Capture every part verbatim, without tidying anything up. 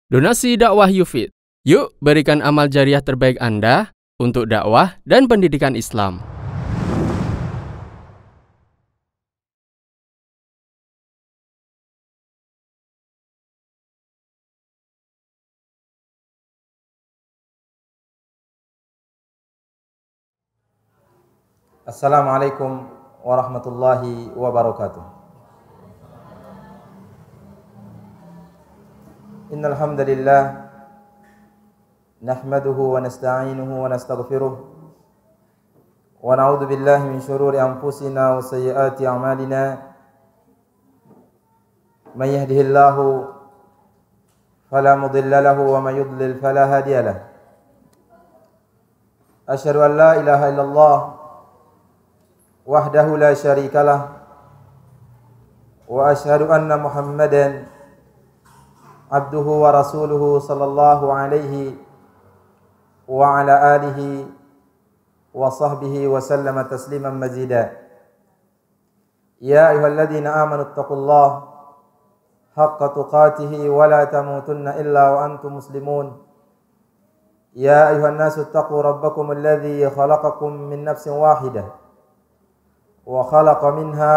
Donasi dakwah Yufid. Yuk berikan amal jariah terbaik Anda untuk dakwah dan pendidikan Islam. Assalamualaikum warahmatullahi wabarakatuh. Innal hamdalillah nahmaduhu wa nasta'inuhu wa nastaghfiruh wa na'udzu billahi min shururi anfusina wa sayyiati a'malina. May yahdihillahu fala mudilla lahu wa may yudlil fala hadiya lahu. Asyhadu an la ilaha illallah wahdahu la syarikalah wa asyhadu anna Muhammadan abduhu wa rasuluhu sallallahu alaihi wa ala alihi wa sahbihi wa sallama tasliman mazida. Ya ayyuhalladzina amanu taqullaha haqqa tuqatih wa la tamutunna illa wa antum muslimun. Ya ayyuhan nasu taqu rabbakum alladzi khalaqakum min nafsin wahidah wa khalaqa minha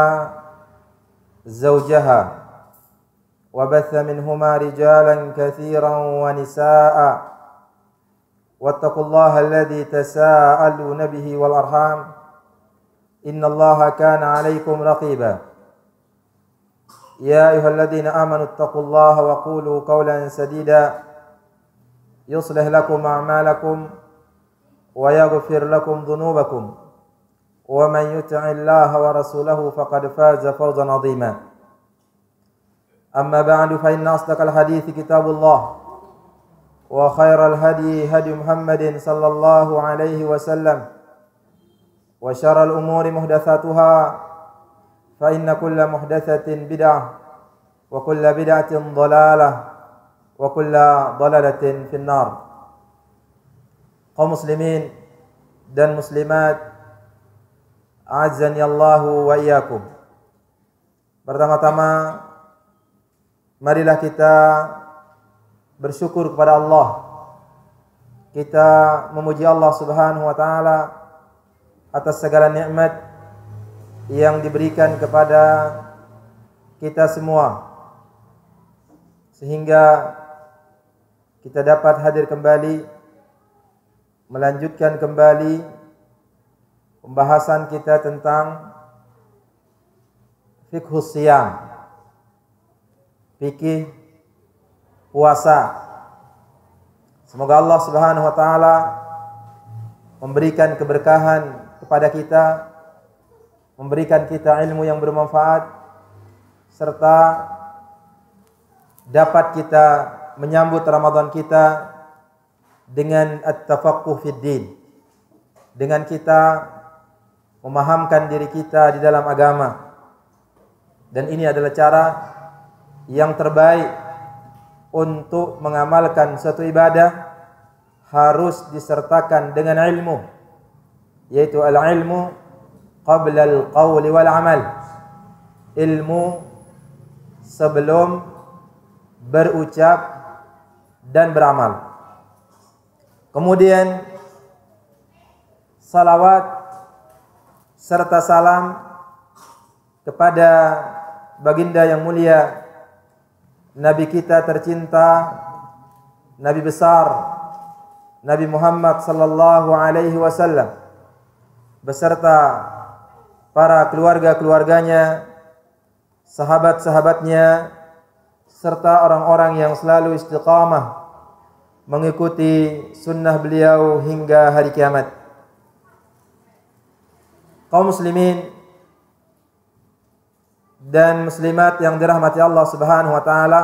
zawjaha wa batha minhuma rijalan katsiran wa nisaa wattaqullaha alladzi tasaaluna bihi wal arham innallaha kana 'alaykum raqiba. Ya ayyuhalladzina amanu taqullaha wa qulu qawlan sadida yuslih lakum a'malakum wa yaghfir lakum dhunubakum wa man yuti'illaha wa rasulahu faqad faza fawzan 'azima. Amma ba'du fa inna asdaqal hadithi kitabullah wa khairal hadi hadi Muhammadin sallallahu alaihi wasallam wa syarral umuri muhdatsatuha fa inna kulla muhdatsatin bid'ah wa kulla bid'atin dhalalah wa kulla dhalalatin finnar. Kaum muslimin dan muslimat a'azzani Allahu wa iyyakum. Pertama-tama marilah kita bersyukur kepada Allah. Kita memuji Allah Subhanahu wa taala atas segala nikmat yang diberikan kepada kita semua, sehingga kita dapat hadir kembali melanjutkan kembali pembahasan kita tentang fiqhus shiyam, fikih puasa. Semoga Allah Subhanahu wa taala memberikan keberkahan kepada kita, memberikan kita ilmu yang bermanfaat, serta dapat kita menyambut Ramadan kita dengan at-tafaqquh fid din, dengan kita memahamkan diri kita di dalam agama. Dan ini adalah cara yang terbaik untuk mengamalkan suatu ibadah, harus disertakan dengan ilmu, yaitu al-ilmu qabla al-qawli wal amal. Ilmu sebelum berucap dan beramal. Kemudian salawat serta salam kepada baginda yang mulia, Nabi kita tercinta, Nabi besar, Nabi Muhammad sallallahu alaihi wasallam, beserta para keluarga-keluarganya, sahabat-sahabatnya, serta orang-orang yang selalu istiqamah mengikuti sunnah beliau hingga hari kiamat. Kaum muslimin dan muslimat yang dirahmati Allah Subhanahu wa taala,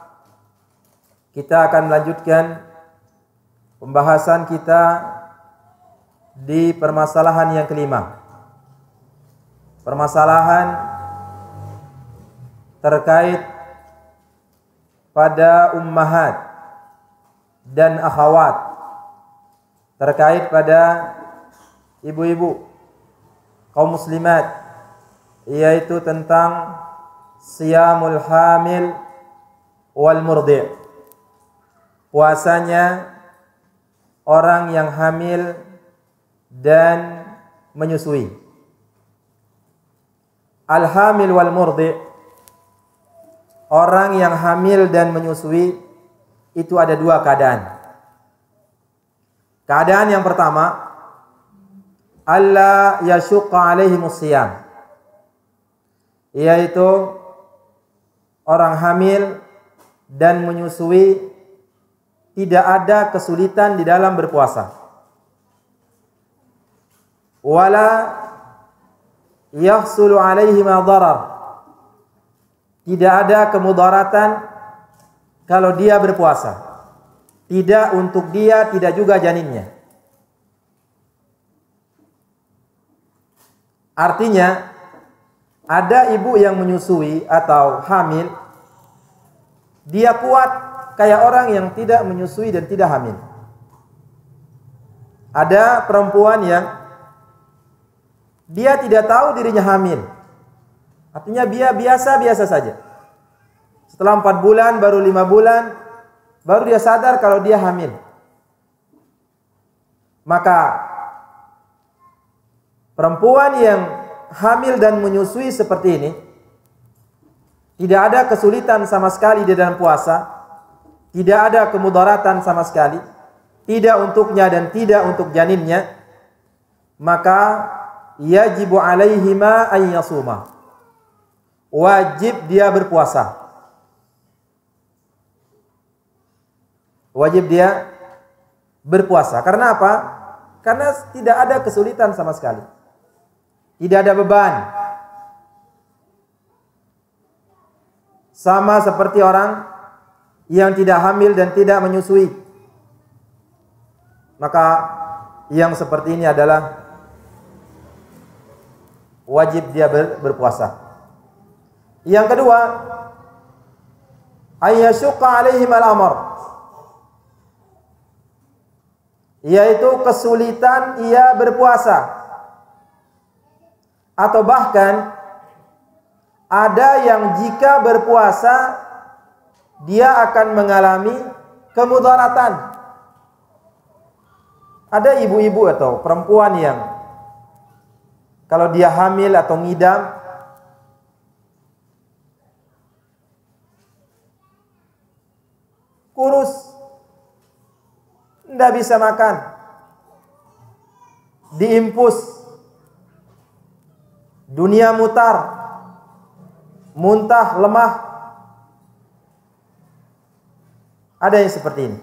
kita akan melanjutkan pembahasan kita di permasalahan yang kelima. Permasalahan terkait pada ummahat dan akhawat, terkait pada ibu-ibu kaum muslimat, yaitu tentang siyamul hamil wal murdi', puasanya orang yang hamil dan menyusui. Al-hamil wal murdi, orang yang hamil dan menyusui itu ada dua keadaan. Keadaan yang pertama, alla yashqa alaihimus siyam, yaitu orang hamil dan menyusui tidak ada kesulitan di dalam berpuasa. Wala yahsulu alaihi ma darar, tidak ada kemudaratan kalau dia berpuasa. Tidak untuk dia, tidak juga janinnya. Artinya, ada ibu yang menyusui atau hamil, dia kuat kayak orang yang tidak menyusui dan tidak hamil. Ada perempuan yang dia tidak tahu dirinya hamil. Artinya dia biasa-biasa saja. Setelah empat bulan, baru lima bulan, baru dia sadar kalau dia hamil. Maka perempuan yang hamil dan menyusui seperti ini tidak ada kesulitan sama sekali di dalam puasa, tidak ada kemudaratan sama sekali, tidak untuknya dan tidak untuk janinnya, maka yajibu alaihima an yasuma, wajib dia berpuasa. Wajib dia berpuasa. Karena apa? Karena tidak ada kesulitan sama sekali. Tidak ada beban. Sama seperti orang yang tidak hamil dan tidak menyusui. Maka yang seperti ini adalah wajib dia ber, berpuasa. Yang kedua, ayyashqa alaihim al-amr, yaitu kesulitan ia berpuasa. Atau bahkan ada yang jika berpuasa dia akan mengalami kemudaratan. Ada ibu-ibu atau perempuan yang kalau dia hamil atau ngidam, kurus, tidak bisa makan, diimpus, dunia mutar, muntah, lemah. Ada yang seperti ini.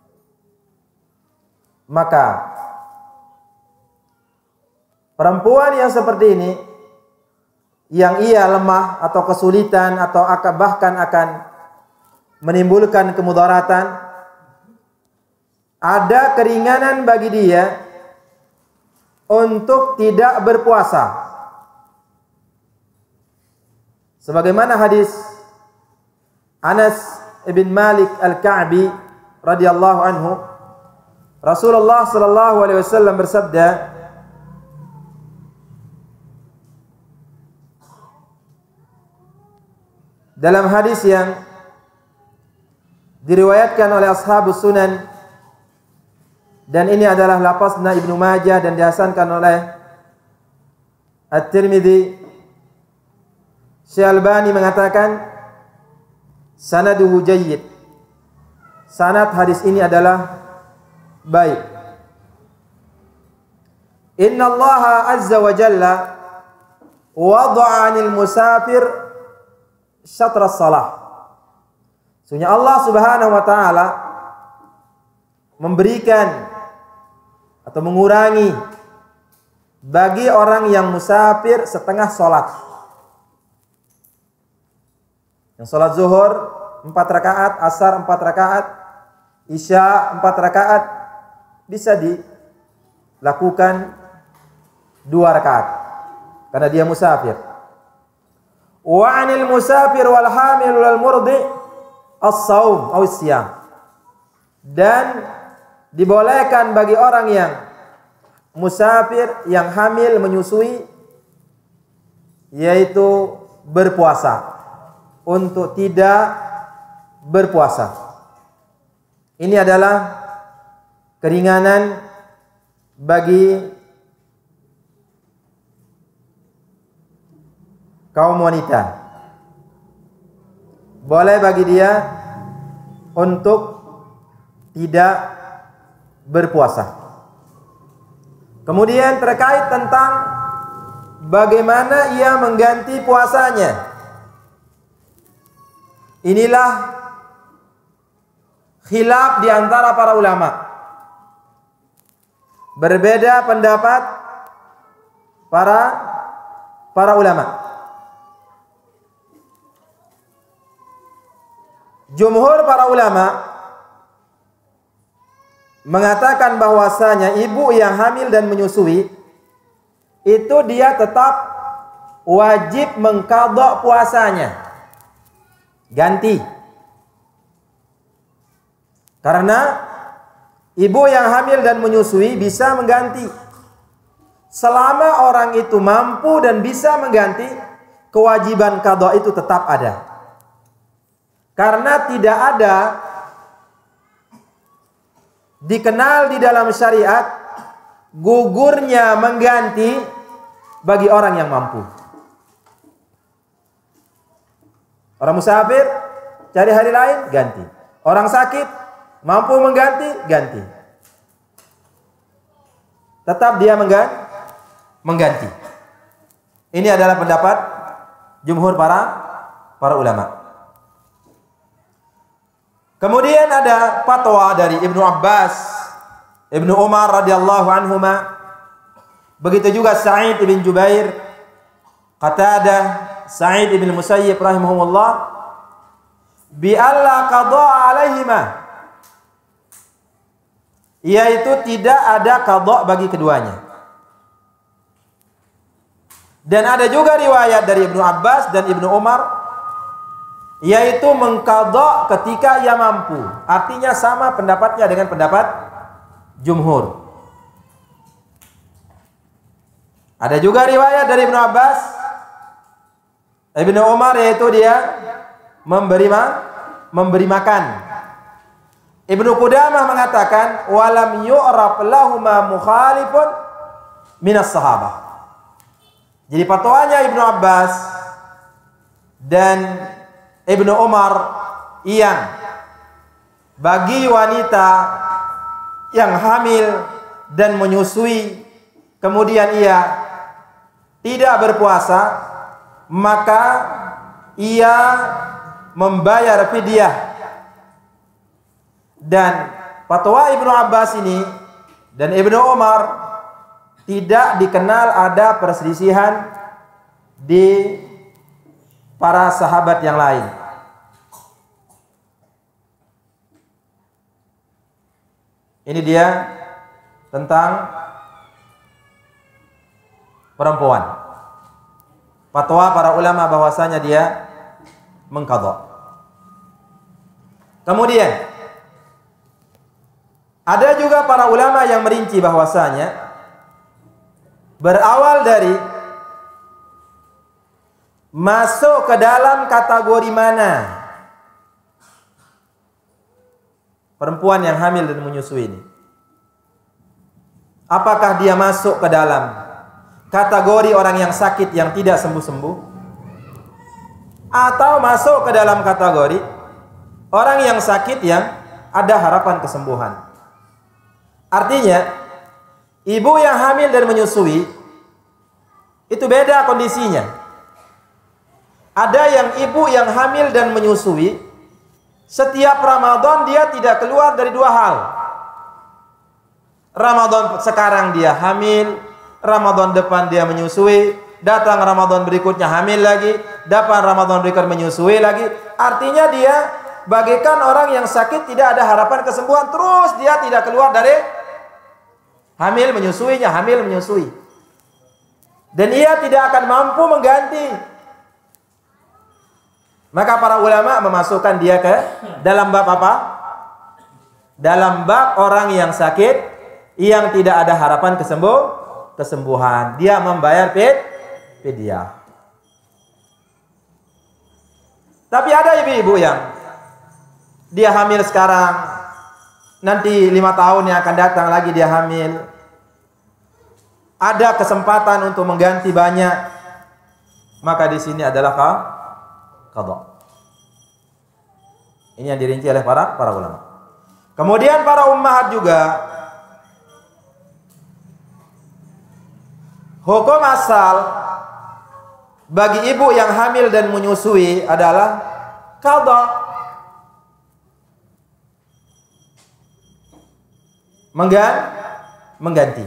Maka perempuan yang seperti ini, yang ia lemah atau kesulitan atau akan bahkan akan menimbulkan kemudaratan, ada keringanan bagi dia untuk tidak berpuasa. Sebagaimana hadis Anas ibn Malik al-Ka'bi radhiyallahu anhu, Rasulullah sallallahu alaihi wasallam bersabda, dalam hadis yang diriwayatkan oleh ashabus sunan, dan ini adalah lafazna Ibnu Majah dan dihasankan oleh At-Tirmidzi, Syekh Albani mengatakan sanaduhu jayyid, sanad hadis ini adalah baik. Inna Allah azza wa jalla wada'a 'anil musafir syatra salah. Sesungguhnya Allah Subhanahu wa taala memberikan atau mengurangi bagi orang yang musafir setengah salat. Yang salat zuhur empat rakaat, asar empat rakaat, isya empat rakaat bisa dilakukan dua rakaat karena dia musafir. Wa 'anil musafir wal hamil wal murdi as-saum aw as-siyam. Dan dibolehkan bagi orang yang musafir, yang hamil, menyusui, yaitu berpuasa untuk tidak berpuasa. Ini adalah keringanan bagi kaum wanita. Boleh bagi dia untuk tidak berpuasa. Kemudian terkait tentang bagaimana ia mengganti puasanya. Inilah khilaf di antara para ulama. Berbeda pendapat para para ulama. Jumhur para ulama mengatakan bahwasanya ibu yang hamil dan menyusui itu dia tetap wajib mengqadha puasanya, ganti. Karena ibu yang hamil dan menyusui bisa mengganti. Selama orang itu mampu dan bisa mengganti, kewajiban qadha itu tetap ada. Karena tidak ada dikenal di dalam syariat gugurnya mengganti bagi orang yang mampu. Orang musafir cari hari lain, ganti. Orang sakit mampu mengganti, ganti. Tetap dia mengganti. Ini adalah pendapat jumhur para para ulama. Kemudian ada fatwa dari Ibnu Abbas, Ibnu Umar radhiyallahu anhuma, begitu juga Sa'id bin Jubair, Qatadah, Sa'id bin Musayyib rahimahumullah, bi alla qada alaihima, yaitu tidak ada qada bagi keduanya. Dan ada juga riwayat dari Ibnu Abbas dan Ibnu Umar, yaitu mengqadha ketika ia mampu. Artinya sama pendapatnya dengan pendapat jumhur. Ada juga riwayat dari Ibnu Abbas, Ibnu Umar, yaitu dia memberi ma memberi makan. Ibnu Qudamah mengatakan walam yu'raf lahuma mukhalifun minas sahabah. Jadi fatwanya Ibnu Abbas dan Ibnu Umar yang bagi wanita yang hamil dan menyusui kemudian ia tidak berpuasa, maka ia membayar fidyah. Dan fatwa Ibnu Abbas ini dan Ibnu Umar tidak dikenal ada perselisihan di para sahabat yang lain. Ini dia tentang perempuan. Fatwa para ulama bahwasanya dia mengqadha. Kemudian ada juga para ulama yang merinci bahwasanya berawal dari masuk ke dalam kategori mana perempuan yang hamil dan menyusui ini. Apakah dia masuk ke dalam kategori orang yang sakit yang tidak sembuh-sembuh, atau masuk ke dalam kategori orang yang sakit yang ada harapan kesembuhan. Artinya ibu yang hamil dan menyusui itu beda kondisinya. Ada yang ibu yang hamil dan menyusui, setiap Ramadan dia tidak keluar dari dua hal. Ramadan sekarang dia hamil, Ramadan depan dia menyusui, datang Ramadan berikutnya hamil lagi, datang Ramadan berikutnya menyusui lagi. Artinya dia bagaikan orang yang sakit tidak ada harapan kesembuhan, terus dia tidak keluar dari hamil menyusuinya, hamil menyusui. Dan ia tidak akan mampu mengganti. Maka para ulama memasukkan dia ke dalam bab apa? Dalam bab orang yang sakit yang tidak ada harapan kesembuh, kesembuhan. Dia membayar fidyah. Tapi ada ibu-ibu yang dia hamil sekarang, nanti lima tahun yang akan datang lagi dia hamil, ada kesempatan untuk mengganti banyak, maka di sini adalah qadha. Ini yang dirinci oleh para para ulama. Kemudian para ummahat juga, hukum asal bagi ibu yang hamil dan menyusui adalah qadha. Menggan, mengganti.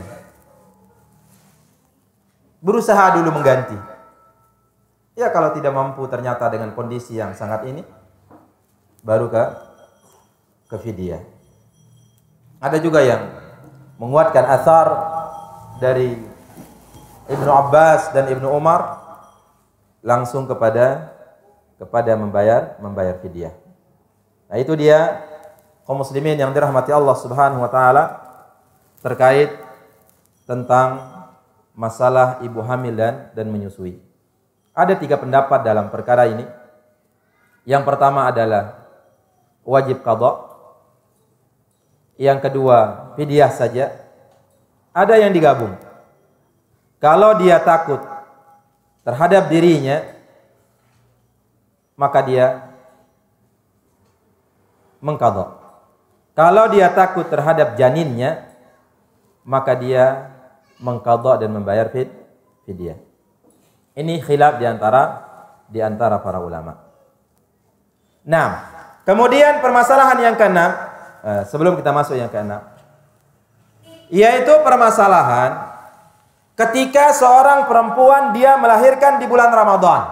Berusaha dulu mengganti. Ya kalau tidak mampu ternyata dengan kondisi yang sangat ini, baru ke ke fidyah. Ada juga yang menguatkan asar dari Ibnu Abbas dan Ibnu Umar langsung kepada kepada membayar membayar fidyah. Nah, itu dia kaum muslimin yang dirahmati Allah Subhanahu wa taala terkait tentang masalah ibu hamil dan dan menyusui. Ada tiga pendapat dalam perkara ini. Yang pertama adalah wajib qadha. Yang kedua fidyah saja. Ada yang digabung. Kalau dia takut terhadap dirinya, maka dia mengqadha. Kalau dia takut terhadap janinnya, maka dia mengqadha dan membayar fidyah. Ini khilaf di antara di antara para ulama. Nah, kemudian permasalahan yang keenam, eh, sebelum kita masuk yang keenam, yaitu permasalahan ketika seorang perempuan dia melahirkan di bulan Ramadan.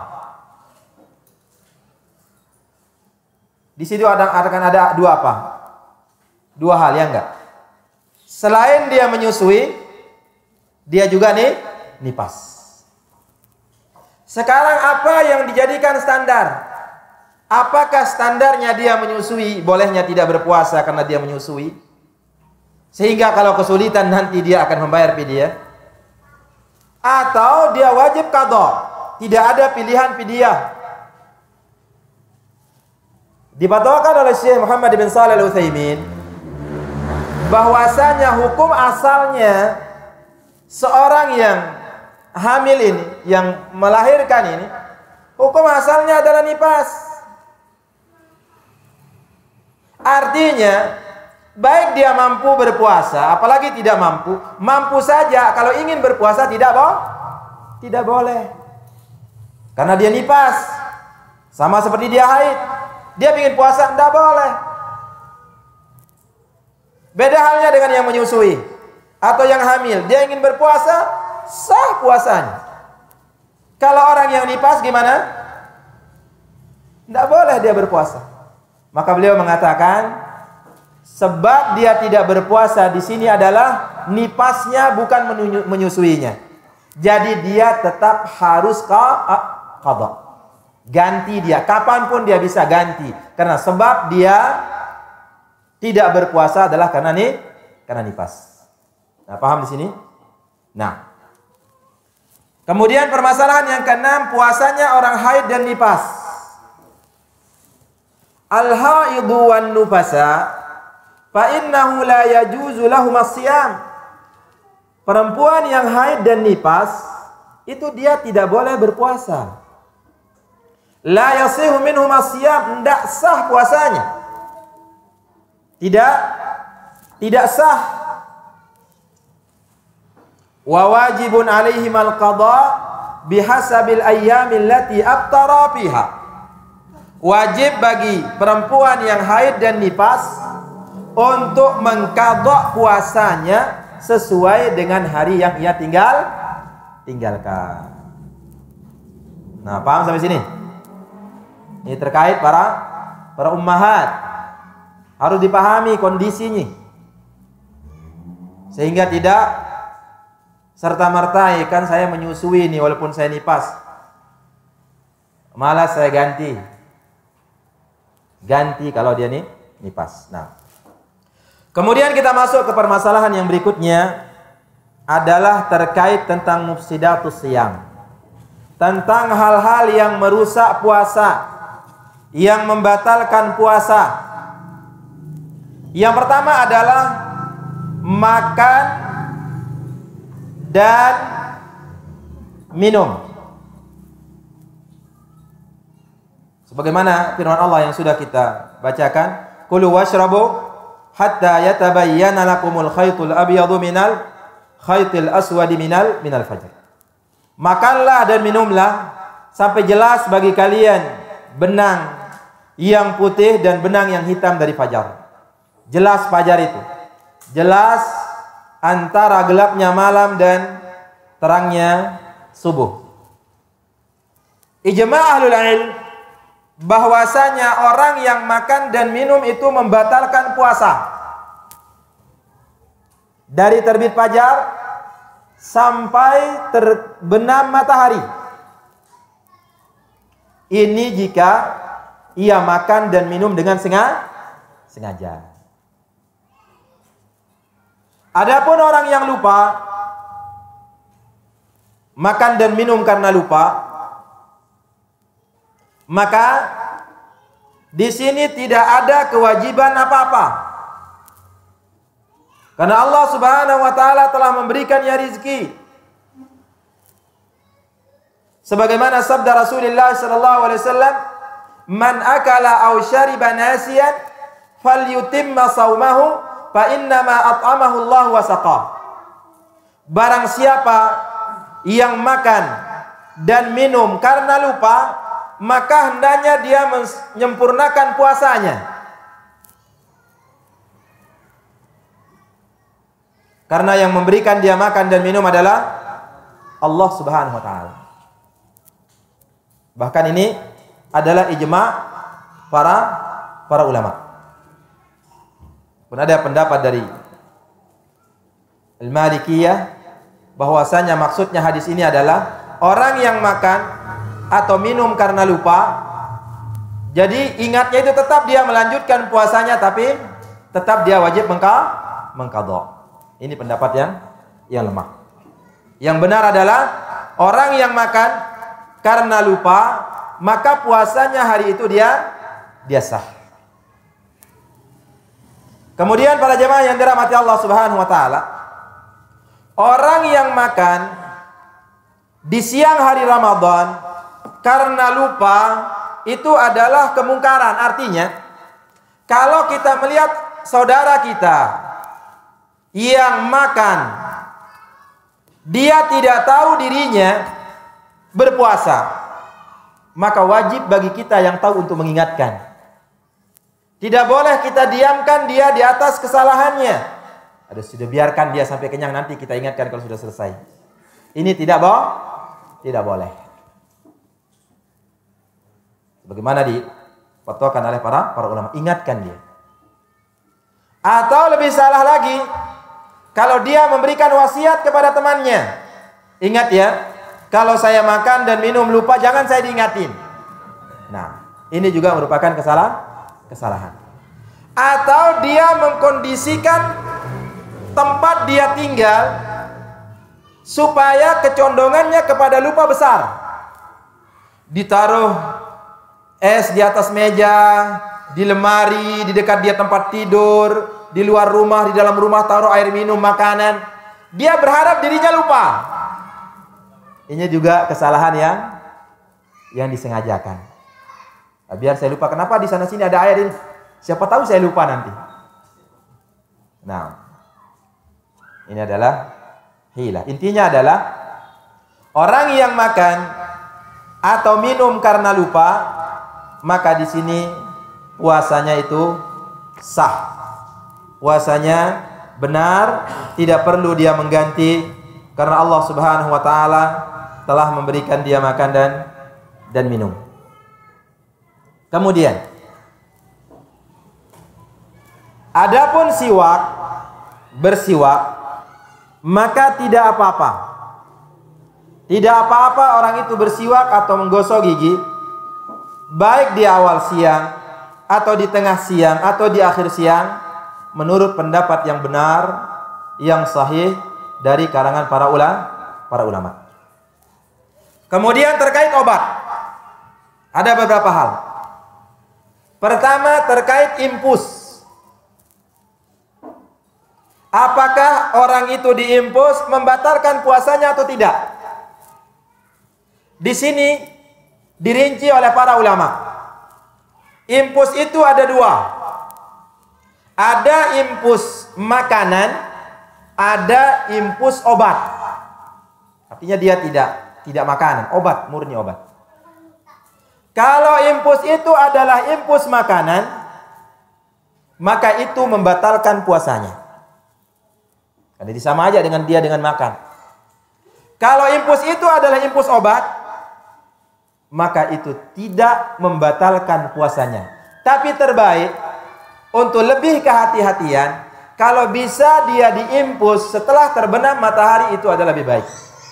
Di situ ada akan ada dua apa? Dua hal, ya enggak? Selain dia menyusui, dia juga nih nipas. Sekarang apa yang dijadikan standar? Apakah standarnya dia menyusui, bolehnya tidak berpuasa karena dia menyusui? Sehingga kalau kesulitan nanti dia akan membayar fidyah? Atau dia wajib qadha, tidak ada pilihan fidyah? Difatwakan oleh Syekh Muhammad bin Shalih Al-Utsaimin bahwasanya hukum asalnya seorang yang hamil ini, yang melahirkan ini, hukum asalnya adalah nipas. Artinya, baik dia mampu berpuasa, apalagi tidak mampu, mampu saja kalau ingin berpuasa tidak boh, tidak boleh. Karena dia nipas. Sama seperti dia haid. Dia ingin puasa, tidak boleh. Beda halnya dengan yang menyusui atau yang hamil. Dia ingin berpuasa, sah puasanya. Kalau orang yang nipas gimana? Tidak boleh dia berpuasa. Maka beliau mengatakan, sebab dia tidak berpuasa di sini adalah nipasnya bukan menyusuinya. Jadi dia tetap harus qadha. Ganti dia, kapanpun dia bisa ganti. Karena sebab dia tidak berpuasa adalah karena nih, karena nipas. Nah, paham di sini? Nah, kemudian permasalahan yang keenam, puasanya orang haid dan nipas. Al-haidu wan nufasa fa innahu la yajuzu lahum as-siyam. Perempuan yang haid dan nipas itu dia tidak boleh berpuasa. La yasihu minhum as-siyam, tidak sah puasanya. Tidak tidak sah. Wa wajibun alaihim al-qadha bihasabil ayyamil lati aftara fiha. Wajib bagi perempuan yang haid dan nipas untuk mengqadha puasanya sesuai dengan hari yang ia tinggal tinggalkan. Nah, paham sampai sini? Ini terkait para para ummahat. Harus dipahami kondisinya. Sehingga tidak serta-merta, ya kan saya menyusui nih walaupun saya nipas. Malas saya ganti. Ganti kalau dia nih nipas. Nah. Kemudian kita masuk ke permasalahan yang berikutnya adalah terkait tentang mufsidatus shiyam. Tentang hal-hal yang merusak puasa, yang membatalkan puasa. Yang pertama adalah makan dan minum. Sebagaimana firman Allah yang sudah kita bacakan, kulu washrabu hatta yatabayyana lakumul khaytul abyadu minal khaytil aswadi minal minal fajr. Makanlah dan minumlah sampai jelas bagi kalian benang yang putih dan benang yang hitam dari fajar. Jelas fajar itu. Jelas antara gelapnya malam dan terangnya subuh. Ijma' ahlul ilm bahwasanya orang yang makan dan minum itu membatalkan puasa. Dari terbit fajar sampai terbenam matahari. Ini jika ia makan dan minum dengan sengaja. Adapun orang yang lupa makan dan minum karena lupa, maka di sini tidak ada kewajiban apa-apa. Karena Allah Subhanahu wa taala telah memberikannya rizki. Sebagaimana sabda Rasulullah sallallahu alaihi wasallam, "Man akala aw syariba nasiyan falyutimma shaumahu fa innama at'amahu Allah wa saqah." Barang siapa yang makan dan minum karena lupa, maka hendaknya dia menyempurnakan puasanya. Karena yang memberikan dia makan dan minum adalah Allah Subhanahu wa taala. Bahkan ini adalah ijma' para para ulama. Pun ada pendapat dari Al-Malikiyah bahwasanya maksudnya hadis ini adalah orang yang makan atau minum karena lupa, jadi ingatnya itu tetap dia melanjutkan puasanya, tapi tetap dia wajib mengqadha. Ini pendapat yang yang lemah. Yang benar adalah orang yang makan karena lupa, maka puasanya hari itu dia dia sah. Kemudian para jemaah yang dirahmati Allah Subhanahu wa taala, orang yang makan di siang hari Ramadan karena lupa itu adalah kemungkaran. Artinya, kalau kita melihat saudara kita yang makan, dia tidak tahu dirinya berpuasa, maka wajib bagi kita yang tahu untuk mengingatkan. Tidak boleh kita diamkan dia di atas kesalahannya. Ada sudah biarkan dia sampai kenyang, nanti kita ingatkan kalau sudah selesai. Ini tidak boh, tidak boleh. Bagaimana difatwakan oleh para para ulama, ingatkan dia. Atau lebih salah lagi, kalau dia memberikan wasiat kepada temannya, ingat ya, kalau saya makan dan minum lupa, jangan saya diingatin. Nah, ini juga merupakan kesalahan, kesalahan. Atau dia mengkondisikan tempat dia tinggal supaya kecondongannya kepada lupa besar. Ditaruh es di atas meja, di lemari, di dekat dia tempat tidur, di luar rumah, di dalam rumah taruh air minum, makanan. Dia berharap dirinya lupa. Ini juga kesalahan yang yang disengajakan. Nah, biar saya lupa, kenapa di sana sini ada air ini? Siapa tahu saya lupa nanti. Nah, ini adalah hilah. Intinya adalah orang yang makan atau minum karena lupa, maka di sini puasanya itu sah. Puasanya benar, tidak perlu dia mengganti karena Allah Subhanahu wa taala telah memberikan dia makan dan dan minum. Kemudian, adapun siwak, bersiwak, maka tidak apa-apa. Tidak apa-apa orang itu bersiwak atau menggosok gigi, baik di awal siang atau di tengah siang atau di akhir siang, menurut pendapat yang benar, yang sahih dari kalangan para ulama, para ulama. Kemudian terkait obat, ada beberapa hal. Pertama terkait infus. apakah orang itu diimpus membatalkan puasanya atau tidak? Di sini dirinci oleh para ulama. Impus itu ada dua. Ada impus makanan, ada impus obat. Artinya dia tidak tidak makanan, obat, murni obat. Kalau impus itu adalah impus makanan, maka itu membatalkan puasanya. Karena sama aja dengan dia dengan makan. Kalau impus itu adalah impus obat, maka itu tidak membatalkan puasanya. Tapi terbaik untuk lebih kehati-hatian, kalau bisa dia diimpus setelah terbenam matahari, itu adalah lebih baik.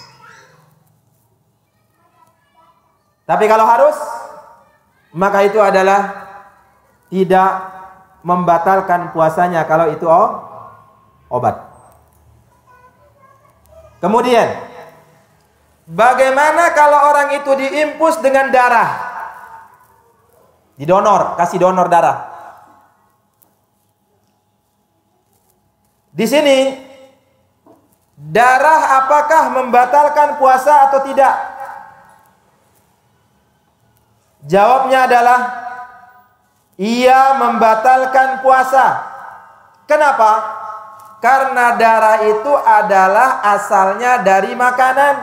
Tapi kalau harus, maka itu adalah tidak membatalkan puasanya kalau itu oh, obat. Kemudian, bagaimana kalau orang itu diimpus dengan darah? Didonor, kasih donor darah. Di sini, darah apakah membatalkan puasa atau tidak? Jawabnya adalah ia membatalkan puasa. Kenapa? Karena darah itu adalah asalnya dari makanan.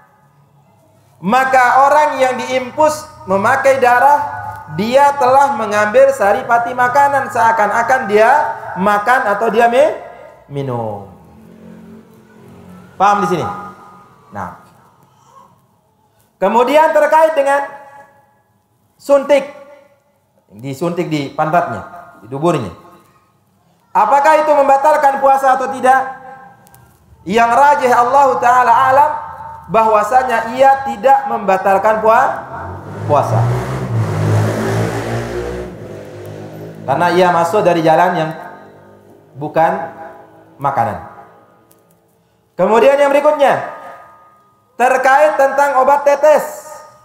Maka orang yang diimpus memakai darah, dia telah mengambil saripati makanan, seakan-akan dia makan atau dia minum. Paham di sini? Nah, kemudian terkait dengan suntik, disuntik di pantatnya, di duburnya, apakah itu membatalkan puasa atau tidak? Yang rajih Allah Ta'ala alam, bahwasanya ia tidak membatalkan puasa, karena ia masuk dari jalan yang bukan makanan. Kemudian yang berikutnya, terkait tentang obat tetes.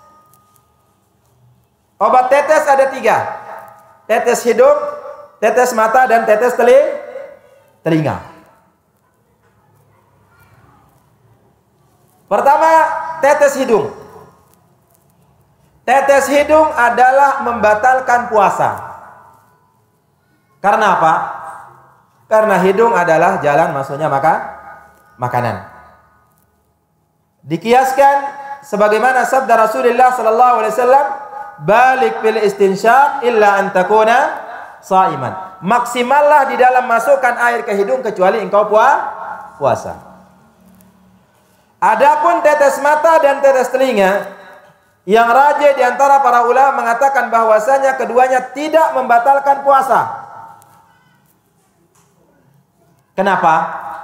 Obat tetes ada tiga. Tetes hidung, tetes mata, dan tetes telinga. Pertama, tetes hidung. Tetes hidung adalah membatalkan puasa. Karena apa? Karena hidung adalah jalan masuknya maka makanan. Dikiaskan sebagaimana sabda Rasulullah sallallahu alaihi wasallam, balik bil istinsyaq illa an takuna shaiman. Maksimallah di dalam masukkan air ke hidung kecuali engkau puasa. Adapun tetes mata dan tetes telinga, yang rajih di antara para ulama mengatakan bahwasanya keduanya tidak membatalkan puasa. Kenapa?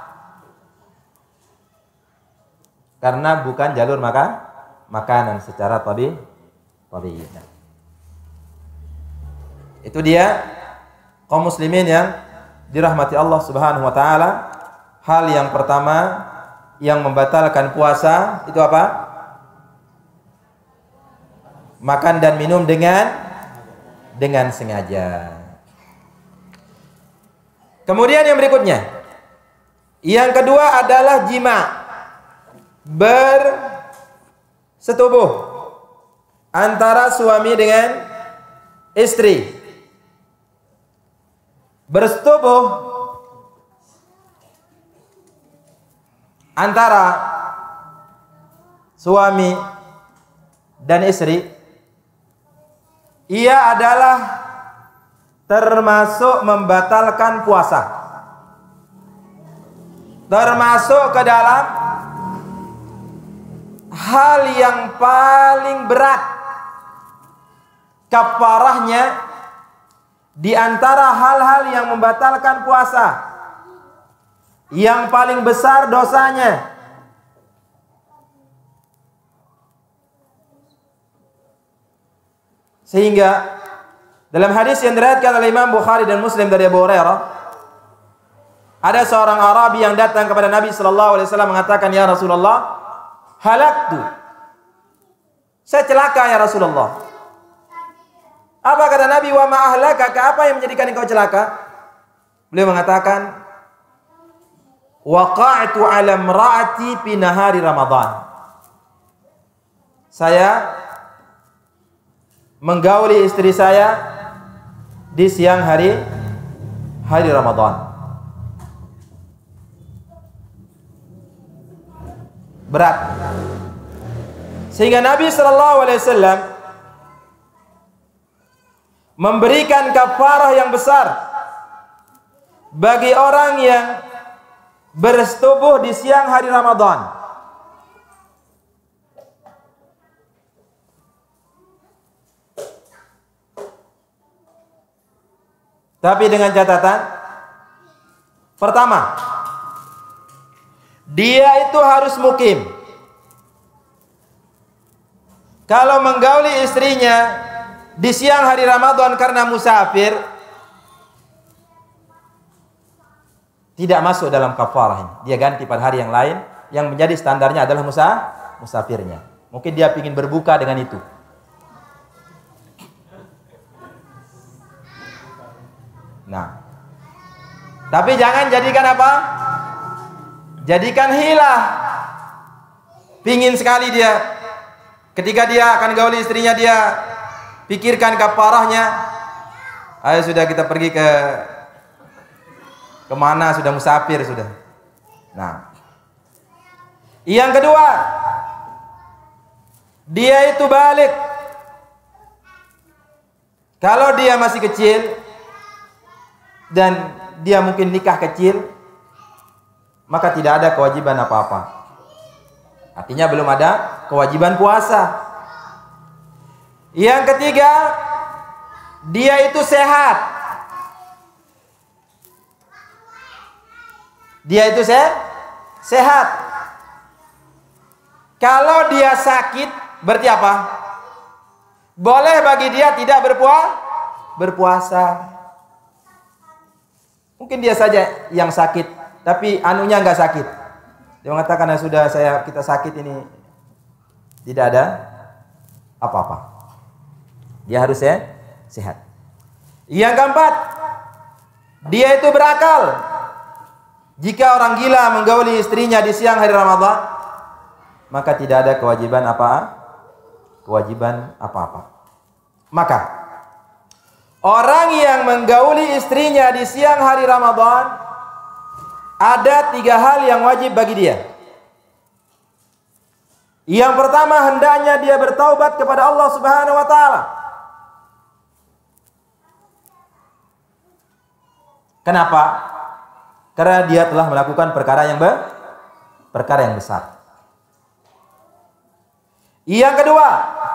Karena bukan jalur makan makanan secara tabi. Itu dia kaum muslimin yang dirahmati Allah Subhanahu wa taala. Hal yang pertama yang membatalkan puasa itu apa? Makan dan minum dengan dengan sengaja. Kemudian yang berikutnya, yang kedua adalah jima, bersetubuh antara suami dengan istri. Bersetubuh antara suami dan istri, ia adalah termasuk membatalkan puasa, termasuk ke dalam hal yang paling berat kafarahnya di antara hal-hal yang membatalkan puasa, yang paling besar dosanya. Sehingga dalam hadis yang diriwayatkan oleh Imam Bukhari dan Muslim dari Abu Hurairah, ada seorang Arabi yang datang kepada Nabi sallallahu alaihi wasallam mengatakan, "Ya Rasulullah, halaktu." Saya celaka ya Rasulullah. Apa kata Nabi? "Wa ma ahlakaka?" Apa yang menjadikan engkau celaka? Beliau mengatakan, waqa'tu 'ala imra'ati fi nahari Ramadan. Saya menggauli istri saya di siang hari hari Ramadan. Berat. Sehingga Nabi sallallahu alaihi wasallam memberikan kafarah yang besar bagi orang yang bersetubuh di siang hari Ramadan. Tapi dengan catatan, pertama, dia itu harus mukim. Kalau menggauli istrinya di siang hari Ramadan karena musafir, tidak masuk dalam kafarah ini. Dia ganti pada hari yang lain, yang menjadi standarnya adalah musa, musafirnya. Mungkin dia ingin berbuka dengan itu. Nah, tapi jangan jadikan apa? Jadikan hilah. Pingin sekali dia. Ketika dia akan gauli istrinya, dia pikirkan kafarahnya. Ayo sudah kita pergi ke kemana, sudah musafir sudah. Nah, yang kedua, dia itu balik. Kalau dia masih kecil dan dia mungkin nikah kecil, maka tidak ada kewajiban apa-apa. Artinya belum ada kewajiban puasa. Yang ketiga, dia itu sehat. Dia itu se sehat. Kalau dia sakit, berarti apa? Boleh bagi dia tidak berpuasa. Berpuasa. Mungkin dia saja yang sakit, tapi anunya enggak sakit. Dia mengatakan, ya sudah saya kita sakit ini tidak ada apa-apa. Dia harus ya, sehat. Yang keempat, dia itu berakal. Jika orang gila menggauli istrinya di siang hari Ramadan, maka tidak ada kewajiban apa? Kewajiban apa-apa. Maka orang yang menggauli istrinya di siang hari Ramadan, ada tiga hal yang wajib bagi dia. Yang pertama, hendaknya dia bertaubat kepada Allah Subhanahu wa taala. Kenapa? Karena dia telah melakukan perkara yang be perkara yang besar. Yang kedua,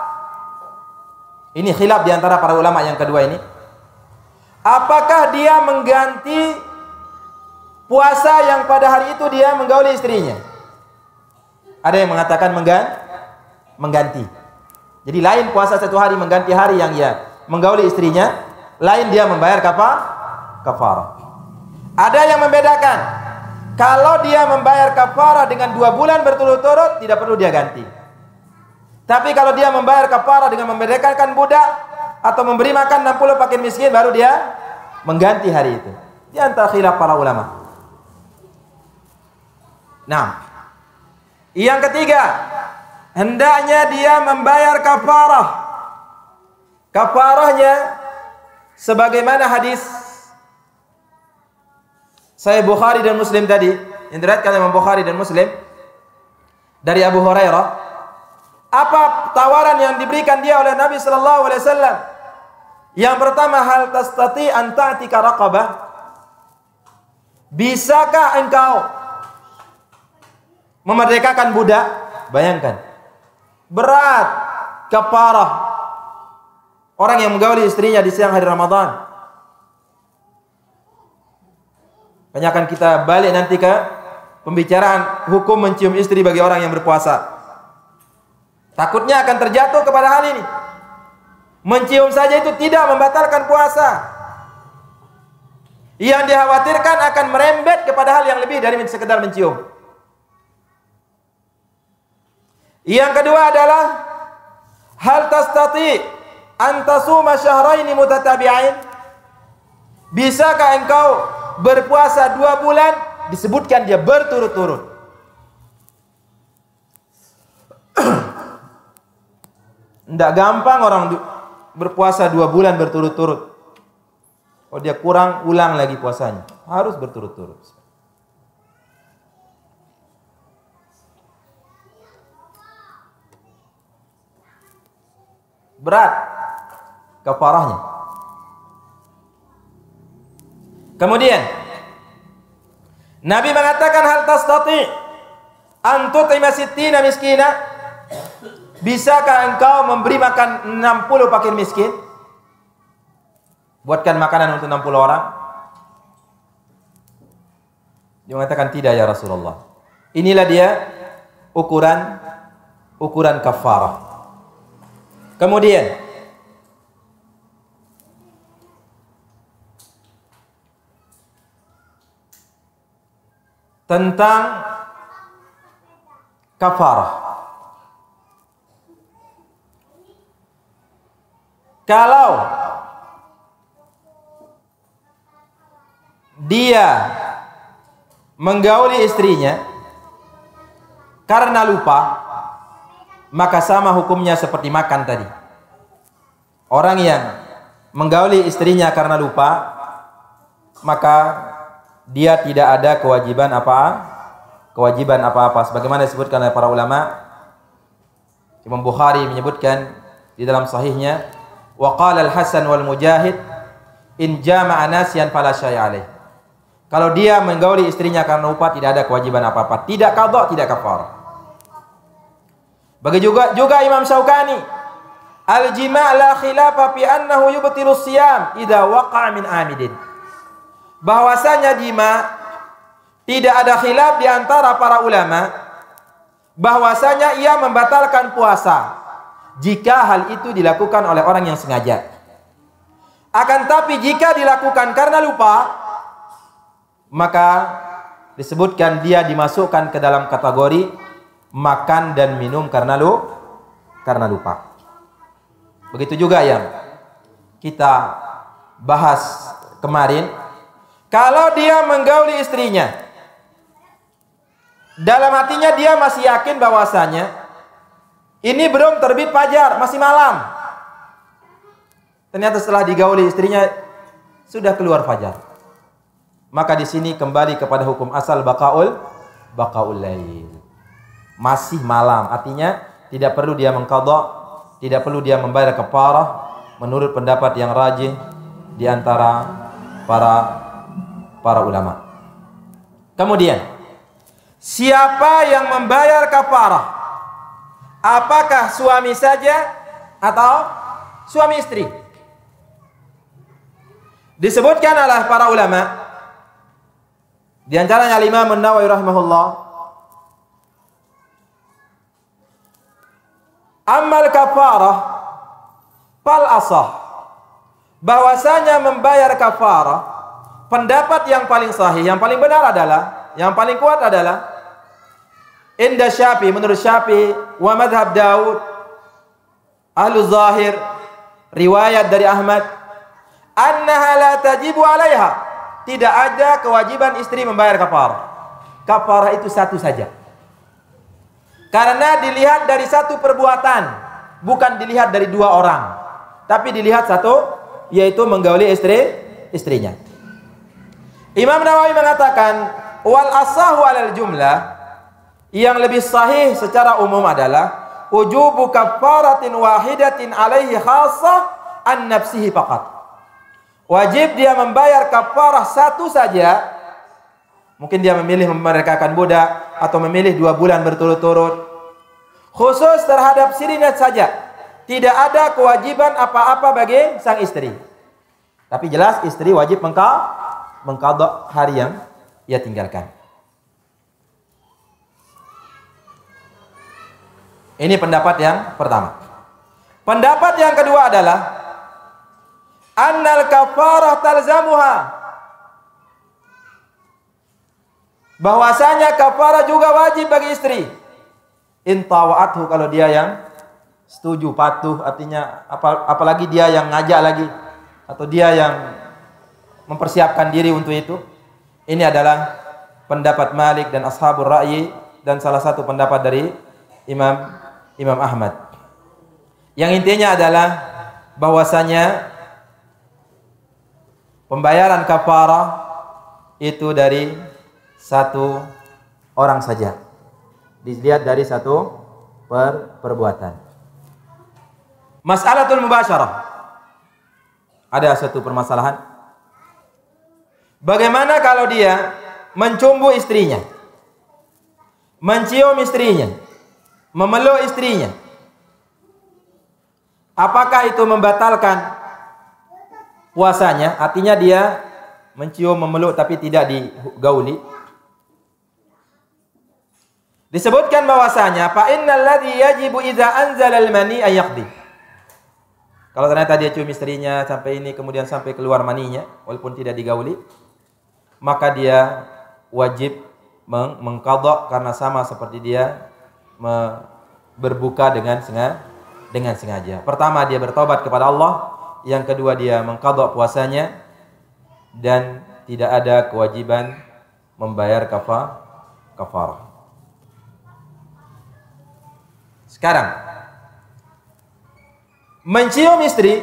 ini khilaf di antara para ulama yang kedua ini. Apakah dia mengganti puasa yang pada hari itu dia menggauli istrinya? Ada yang mengatakan menggan mengganti. Jadi lain puasa satu hari mengganti hari yang ia menggauli istrinya, lain dia membayar kapa? Kafarah. Ada yang membedakan. Kalau dia membayar kafarah dengan dua bulan berturut-turut, tidak perlu dia ganti. Tapi kalau dia membayar kafarah dengan memerdekakan budak atau memberi makan enam puluh fakir miskin, baru dia mengganti hari itu. Di antara khilaf para ulama. Nah, yang ketiga, hendaknya dia membayar kafarah. Kafarahnya sebagaimana hadis Sahih Bukhari dan Muslim tadi, yang diriwayatkan oleh Imam Bukhari dan Muslim dari Abu Hurairah. Apa tawaran yang diberikan dia oleh Nabi sallallahu alaihi wasallam? Yang pertama, hal tastati an ta'tika raqabah? Bisakah engkau memerdekakan budak? Bayangkan. Berat kafarah orang yang menggauli istrinya di siang hari Ramadan. Hanya akan kita balik nanti ke pembicaraan hukum mencium istri bagi orang yang berpuasa. Takutnya akan terjatuh kepada hal ini. Mencium saja itu tidak membatalkan puasa. Yang dikhawatirkan akan merembet kepada hal yang lebih dari sekedar mencium. Yang kedua adalah hal tastati an tasuma syahraini mutatabi'ain? Bisakah engkau berpuasa dua bulan disebutkan dia berturut-turut. Tidak gampang orang berpuasa dua bulan berturut-turut. Kalau dia kurang, ulang lagi puasanya. Harus berturut-turut. Berat kafarahnya. Kemudian Nabi mengatakan, hal tastati an tut'ima sittina miskina? Bisakah engkau memberi makan enam puluh fakir miskin? Buatkan makanan untuk enam puluh orang. Dia mengatakan, tidak ya Rasulullah. Inilah dia ukuran ukuran kafarah. Kemudian tentang kafarah. Kalau dia menggauli istrinya karena lupa, maka sama hukumnya seperti makan tadi. Orang yang menggauli istrinya karena lupa, maka dia tidak ada kewajiban apa kewajiban apa-apa, sebagaimana disebutkan oleh para ulama. Imam Bukhari menyebutkan di dalam sahihnya, wa qala al-Hasan wal Mujahid in jama'a nasiyan fala syai' alaih. Kalau dia menggauli istrinya karena lupa, tidak ada kewajiban apa-apa, tidak qadha, tidak kafarah. Bagi juga juga Imam Syaukani, al-jima' la khilafa fi annahu yubtilu siyam idza waqa'a min amidin. Bahwasanya jima tidak ada khilaf di antara para ulama bahwasanya ia membatalkan puasa jika hal itu dilakukan oleh orang yang sengaja. Akan tapi jika dilakukan karena lupa, maka disebutkan dia dimasukkan ke dalam kategori makan dan minum karena lu karena lupa. Begitu juga yang kita bahas kemarin, kalau dia menggauli istrinya, dalam hatinya dia masih yakin bahwasanya ini belum terbit fajar, masih malam. Ternyata setelah digauli istrinya sudah keluar fajar. Maka di sini kembali kepada hukum asal baqaul baqaul lail. Masih malam, artinya tidak perlu dia mengqadha, tidak perlu dia membayar kafarah menurut pendapat yang rajih di antara para para ulama. Kemudian, siapa yang membayar kafarah? Apakah suami saja atau suami istri? Disebutkan oleh para ulama, di antaranya Imam An-Nawawi rahimahullah, amal kafarah fal asah, bahwasanya membayar kafarah, pendapat yang paling sahih, yang paling benar adalah, yang paling kuat adalah inda Syafi'i, menurut Syafi'i wa madhab Daud, ahlu zahir, riwayat dari Ahmad, annaha la tajibu alaiha, tidak ada kewajiban istri membayar kafarah. Kafarah itu satu saja, karena dilihat dari satu perbuatan, bukan dilihat dari dua orang, tapi dilihat satu, yaitu menggauli istri istrinya. Imam Nawawi mengatakan wal asahu alal jumlah, yang lebih sahih secara umum adalah wujubu kafaratin wahidatin alaihi khassah an nafsihi faqat. Wajib dia membayar kafarah satu saja. Mungkin dia memilih memerdekakan budak atau memilih dua bulan berturut-turut. Khusus terhadap dirinya saja. Tidak ada kewajiban apa-apa bagi sang istri. Tapi jelas istri wajib mengqadha hari yang ia tinggalkan. Ini pendapat yang pertama. Pendapat yang kedua adalah annal kafarah talzamuha, bahwasanya kafarah juga wajib bagi istri. In tawa'athu, kalau dia yang setuju, patuh, artinya apal apalagi dia yang ngajak lagi atau dia yang mempersiapkan diri untuk itu. Ini adalah pendapat Malik dan Ashabul Ra'yi, dan salah satu pendapat dari Imam Imam Ahmad. Yang intinya adalah bahwasanya pembayaran kafarah itu dari satu orang saja. Dilihat dari satu per perbuatan. Mas'alatul mubasyarah. Ada satu permasalahan. Bagaimana kalau dia mencumbu istrinya, mencium istrinya, memeluk istrinya? Apakah itu membatalkan puasanya? Artinya dia mencium, memeluk tapi tidak digauli. Disebutkan bahwasanya fa innal ladzi yajibu idza anzala al-mani ay yaqdi. Kalau ternyata dia cium istrinya sampai ini kemudian sampai keluar maninya walaupun tidak digauli, maka dia wajib meng mengqadha karena sama seperti dia berbuka dengan sengaja dengan sengaja. Pertama dia bertobat kepada Allah, yang kedua dia mengqadha puasanya, dan tidak ada kewajiban membayar kafar kafarah. Sekarang, mencium istri,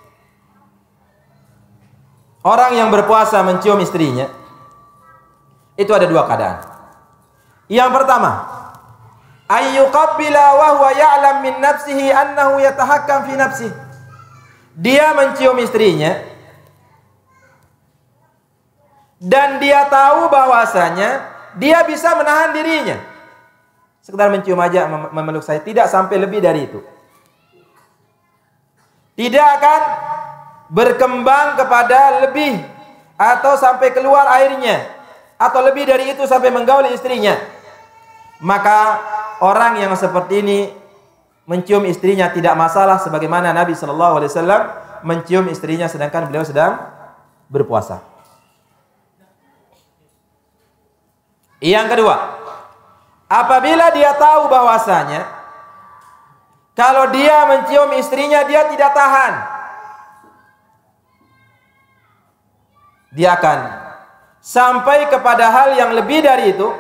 orang yang berpuasa mencium istrinya, itu ada dua keadaan. Yang pertama, ayyuqabbila wa huwa ya'lam min nafsihi annahu yatahakkam fi nafsihi. Dia mencium istrinya dan dia tahu bahwasanya dia bisa menahan dirinya. Sekedar mencium aja, memeluk saya, tidak sampai lebih dari itu. Tidak akan berkembang kepada lebih atau sampai keluar airnya, atau lebih dari itu sampai menggauli istrinya. Maka orang yang seperti ini mencium istrinya tidak masalah, sebagaimana Nabi shallallahu alaihi wasallam mencium istrinya sedangkan beliau sedang berpuasa. Yang kedua, apabila dia tahu bahwasanya kalau dia mencium istrinya dia tidak tahan, dia akan sampai kepada hal yang lebih dari itu,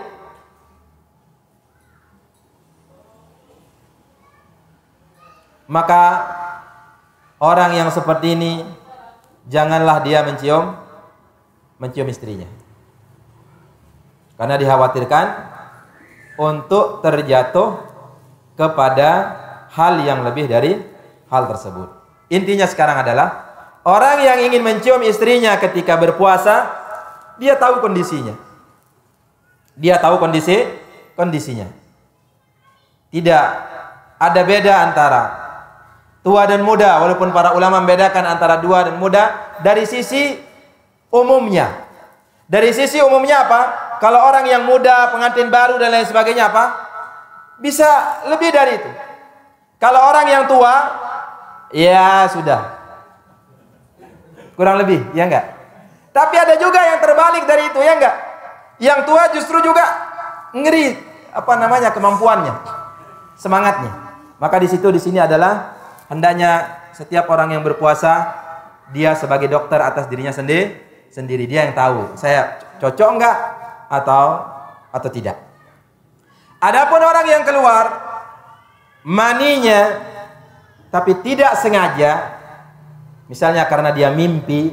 maka orang yang seperti ini janganlah dia mencium mencium istrinya, karena dikhawatirkan untuk terjatuh kepada hal yang lebih dari hal tersebut. Intinya sekarang adalah orang yang ingin mencium istrinya ketika berpuasa, dia tahu kondisinya. Dia tahu kondisi kondisinya. Tidak ada beda antara tua dan muda, walaupun para ulama membedakan antara tua dan muda dari sisi umumnya. Dari sisi umumnya apa? Kalau orang yang muda, pengantin baru dan lain sebagainya apa? Bisa lebih dari itu. Kalau orang yang tua, ya sudah. Kurang lebih, ya enggak? Tapi ada juga yang terbalik dari itu, ya enggak? Yang tua justru juga ngeri apa namanya kemampuannya, semangatnya. Maka di situ di sini adalah hendaknya setiap orang yang berpuasa dia sebagai dokter atas dirinya sendiri, sendiri dia yang tahu saya cocok enggak atau atau tidak. Adapun orang yang keluar maninya tapi tidak sengaja, misalnya karena dia mimpi,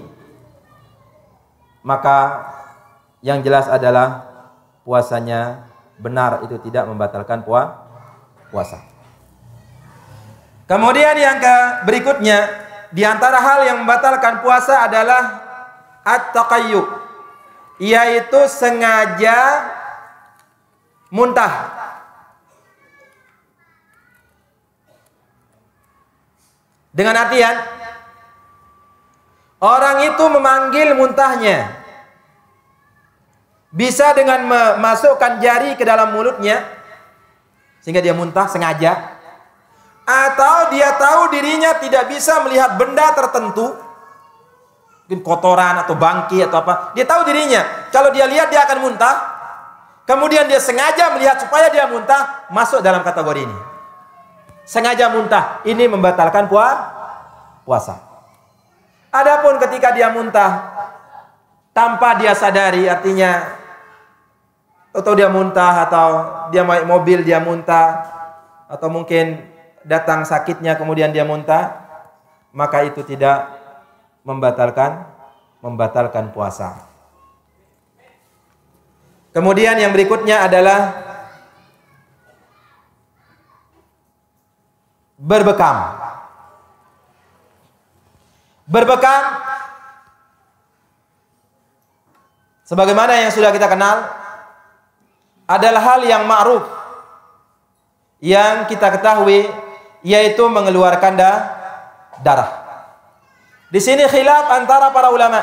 maka yang jelas adalah puasanya benar, itu tidak membatalkan puasa. Kemudian yang ke berikutnya, di antara hal yang membatalkan puasa adalah at-taqayyub, yaitu sengaja muntah. Dengan artian orang itu memanggil muntahnya, bisa dengan memasukkan jari ke dalam mulutnya sehingga dia muntah sengaja, atau dia tahu dirinya tidak bisa melihat benda tertentu, mungkin kotoran atau bangki atau apa, dia tahu dirinya kalau dia lihat dia akan muntah, kemudian dia sengaja melihat supaya dia muntah, masuk dalam kategori ini. Sengaja muntah, ini membatalkan puasa. Adapun ketika dia muntah tanpa dia sadari, artinya atau dia muntah, atau dia naik mobil dia muntah, atau mungkin datang sakitnya kemudian dia muntah, maka itu tidak membatalkan membatalkan puasa. Kemudian yang berikutnya adalah berbekam. Berbekam sebagaimana yang sudah kita kenal adalah hal yang ma'ruf yang kita ketahui, yaitu mengeluarkan darah. Di sini khilaf antara para ulama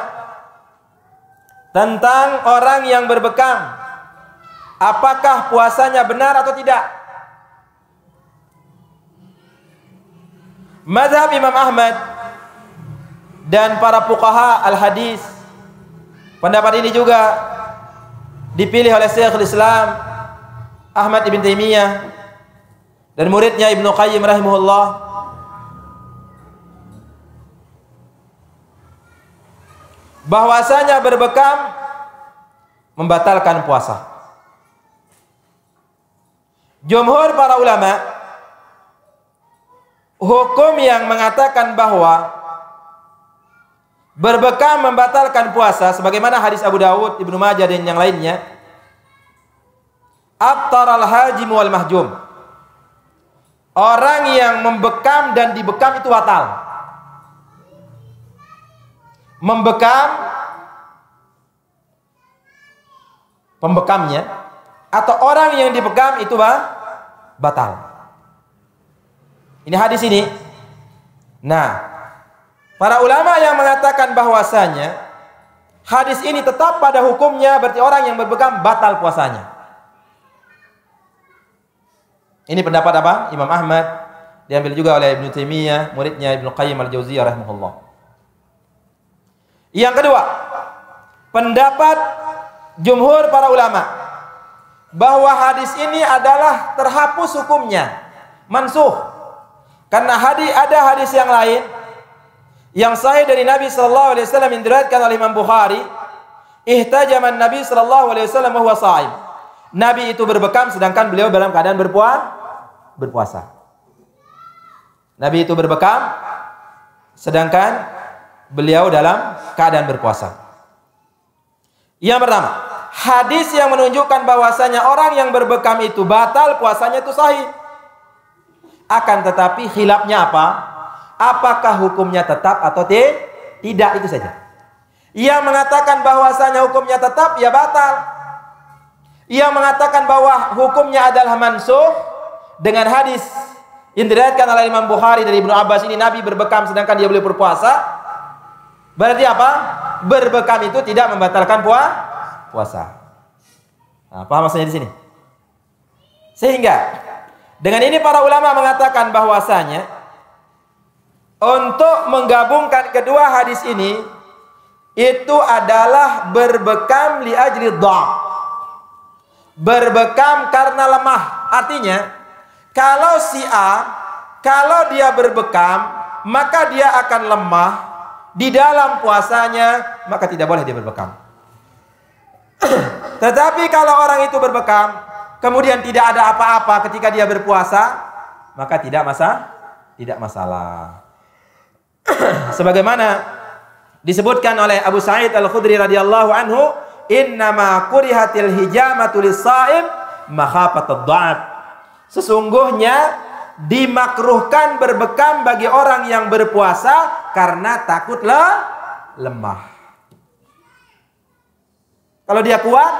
tentang orang yang berbekam, apakah puasanya benar atau tidak. Mazhab Imam Ahmad dan para fuqaha al-hadis, pendapat ini juga dipilih oleh Syekhul Islam Ahmad ibn Taimiyah dan muridnya Ibnu Qayyim rahimahullah. Bahwasanya berbekam membatalkan puasa. Jumhur para ulama, hukum yang mengatakan bahwa berbekam membatalkan puasa, sebagaimana hadis Abu Dawud, Ibnu Majah dan yang lainnya, aftaral hajim wal mahjum. Orang yang membekam dan dibekam itu batal. Membekam pembekamnya atau orang yang dibekam itu bah, batal. Ini hadis ini. Nah, para ulama yang mengatakan bahwasanya hadis ini tetap pada hukumnya, berarti orang yang berbekam batal puasanya. Ini pendapat apa? Imam Ahmad, diambil juga oleh Ibnu Taimiyah, muridnya Ibnu Qayyim al-Jauziyah rahimahullah. Yang kedua, pendapat jumhur para ulama bahwa hadis ini adalah terhapus hukumnya, mansuh. Karena hadis ada hadis yang lain yang sahih dari Nabi sallallahu alaihi wasallam yang diriwayatkan oleh Imam Bukhari, ihtajaman Nabi sallallahu alaihi wasallam wa huwa shaim. Nabi itu berbekam sedangkan beliau dalam keadaan berpuasa. berpuasa. Nabi itu berbekam sedangkan beliau dalam keadaan berpuasa. Yang pertama, hadis yang menunjukkan bahwasanya orang yang berbekam itu batal puasanya itu sahih. Akan tetapi khilafnya apa? Apakah hukumnya tetap atau tidak, itu saja. Ia mengatakan bahwasanya hukumnya tetap, ya batal. Ia mengatakan bahwa hukumnya adalah mansuh dengan hadis yang diriwayatkan oleh Imam Bukhari dari Ibnu Abbas ini, Nabi berbekam sedangkan dia boleh berpuasa. Berarti apa? Berbekam itu tidak membatalkan puasa. Nah, paham maksudnya di sini? Sehingga dengan ini para ulama mengatakan bahwasanya untuk menggabungkan kedua hadis ini itu adalah berbekam li ajli dha'f. Berbekam karena lemah. Artinya kalau si A, kalau dia berbekam, maka dia akan lemah di dalam puasanya, maka tidak boleh dia berbekam. Tetapi kalau orang itu berbekam kemudian tidak ada apa-apa ketika dia berpuasa, maka tidak masalah, tidak masalah. Sebagaimana disebutkan oleh Abu Sa'id Al-Khudri radhiyallahu anhu, innama kurihatil hijamatu lis-sha'im makhafatud dha'af. Sesungguhnya dimakruhkan berbekam bagi orang yang berpuasa karena takutlah lemah. Kalau dia kuat